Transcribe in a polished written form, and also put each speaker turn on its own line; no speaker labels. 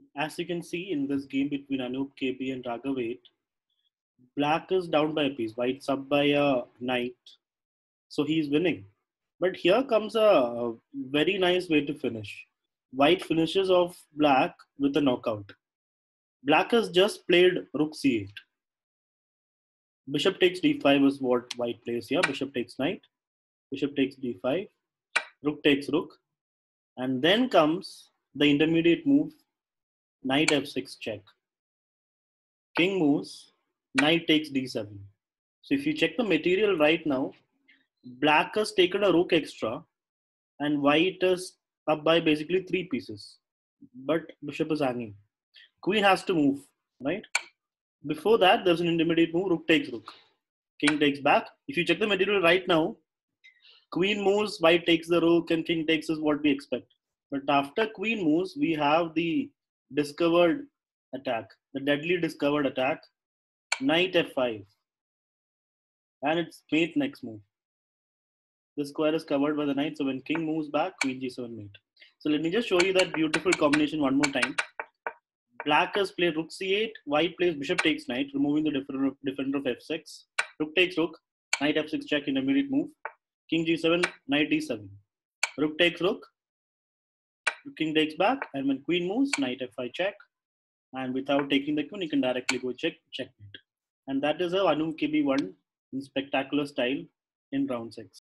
As you can see in this game between Anup KB and Raghavet, black is down by a piece, white's up by a knight, so he's winning. But here comes a very nice way to finish. White finishes off black with a knockout. Black has just played rook c8. Bishop takes d5 is what white plays here. Bishop takes knight. Bishop takes d5. Rook takes rook. And then comes the intermediate move, knight f6 check. King moves, knight takes d7. So if you check the material right now, black has taken a rook extra and white is up by basically three pieces. But bishop is hanging. Queen has to move, right? Before that, there's an intermediate move, rook takes rook. King takes back. If you check the material right now, queen moves, white takes the rook, and king takes is what we expect. But after queen moves, we have the discovered attack, the deadly discovered attack, knight f5, and it's mate next move. The square is covered by the knight, so when king moves back, queen g7 mate. So let me just show you that beautiful combination one more time. Black has played rook c8, white plays bishop takes knight, removing the defender of f6. Rook takes rook, knight f6 check, intermediate move. King g7, knight d7. Rook takes rook, king takes back, and when queen moves, knight f5 check. And without taking the queen, you can directly go check, checkmate. And that is how Anu KB won in spectacular style in round 6.